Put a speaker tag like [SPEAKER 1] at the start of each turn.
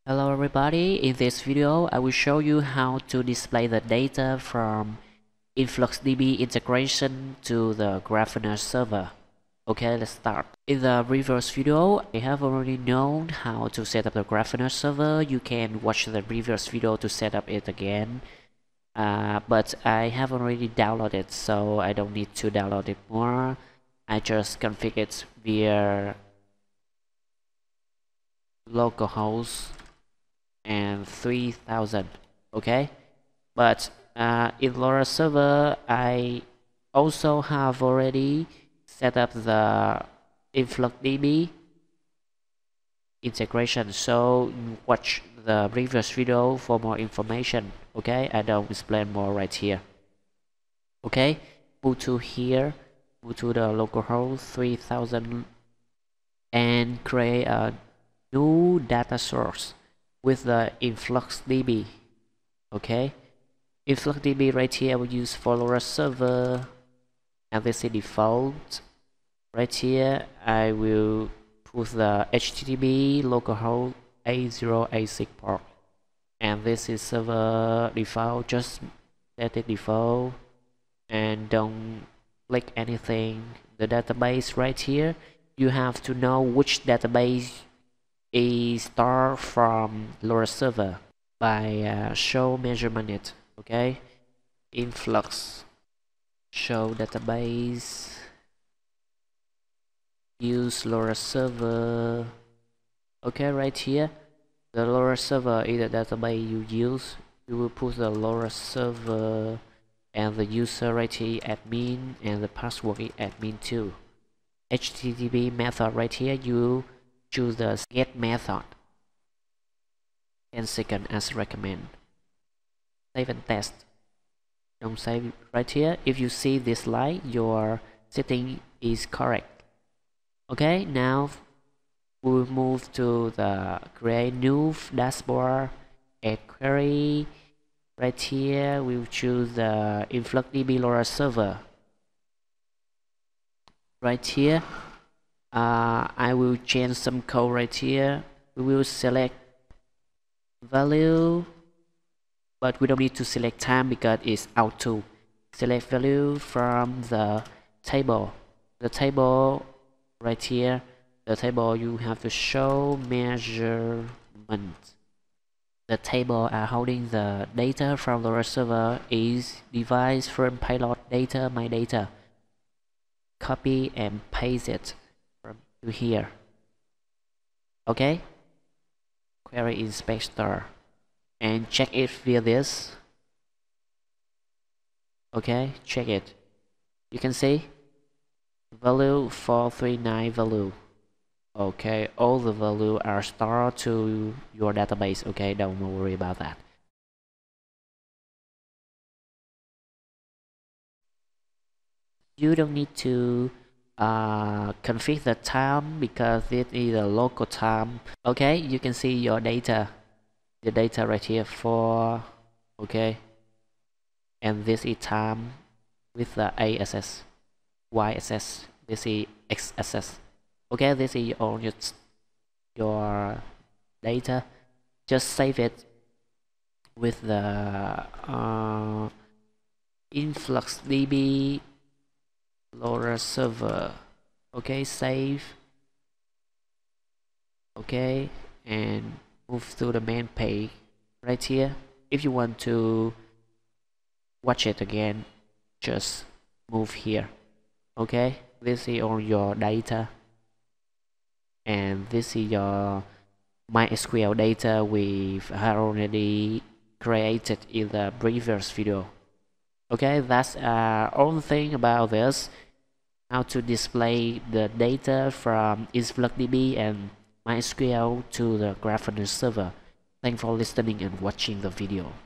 [SPEAKER 1] Hello everybody, in this video I will show you how to display the data from InfluxDB integration to the Grafana server. Okay, let's start. In the previous video, I have already known how to set up the Grafana server. You can watch the previous video to set up it again. But I have already downloaded it, so I don't need to download it more. I just configure it via localhost and 3000. Okay, but in Loraserver I also have already set up the InfluxDB integration, so watch the previous video for more information. Okay, I don't explain more right here. Okay, move to here, move to the localhost 3000 and create a new data source with the InfluxDB. Okay, InfluxDB right here I will use for Loraserver, and this is default. Right here I will put the HTTP localhost 8086 port, and this is server default. Just set it default and don't click anything. The database right here, you have to know which database is start from Loraserver by show measurement it. Okay, influx show database, use Loraserver. Okay, right here the Loraserver is the database you use. You will put the Loraserver and the user right here admin, and the password is admin2. HTTP method right here, you choose the get method 10 seconds as recommend. Save and test. Don't save right here. If you see this line, your setting is correct. Okay, now we'll move to the create new dashboard, add query. Right here we'll choose the InfluxDB Loraserver. Right here I will change some code right here. We will select value, but we don't need to select time because it's auto. Select value from the table. The table right here, the table you have to show measurement. The table are holding the data from the Loraserver is device from payload data my data. Copy and paste it to here. Okay, query inspector and check it via this. Okay, check it. You can see value 439 value. Okay, all the value are stored to your database. Okay, don't worry about that. You don't need to configure the time because this is a local time. Okay, you can see your data, the data right here for, okay, and this is time with the axis, y-axis, this is x-axis. Okay, this is all your data. Just save it with the InfluxDB Loraserver. Okay, save. Okay, and move to the main page right here. If you want to watch it again, just move here. Okay, this is all your data, and this is your MySQL data we've already created in the previous video. Okay, that's all thing about this, how to display the data from InfluxDB and MySQL to the Grafana server. Thanks for listening and watching the video.